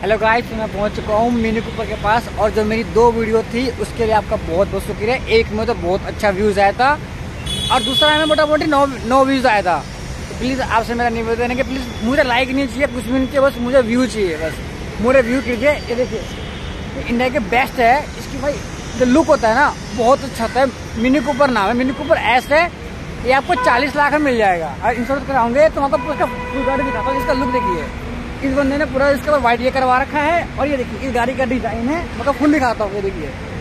Hello guys, मैं पहुंच चुका हूं मिनी कूपर के पास और जो मेरी 2 वीडियो थी उसके लिए आपका बहुत बहुत शुक्रिया। एक में तो बहुत अच्छा व्यूज़ आया था और दूसरा में मोटा मोटी 9 व्यूज़ आया था। तो प्लीज़ आपसे मेरा निवेदन है कि प्लीज़ मुझे लाइक नहीं चाहिए, कुछ भी नहीं चाहिए, बस मुझे व्यू चाहिए। बस मुझे व्यू कीजिए। ये देखिए, ये इंडिया के बेस्ट है। इसकी भाई जो लुक होता है ना बहुत अच्छा होता है। मिनी कूपर नाम है, मिनी कूपर एस है। ये आपको 40 लाख में मिल जाएगा और इंश्योरेंस कराओगे तो मतलब उसका फुल गाड़ी दिखाता हूँ। इसका लुक देखिए, इस बंदे ने पूरा इसके ऊपर व्हाइट ये करवा रखा है और ये देखिए इस गाड़ी का डिजाइन है, मतलब फुल दिखाता हूँ। ये देखिए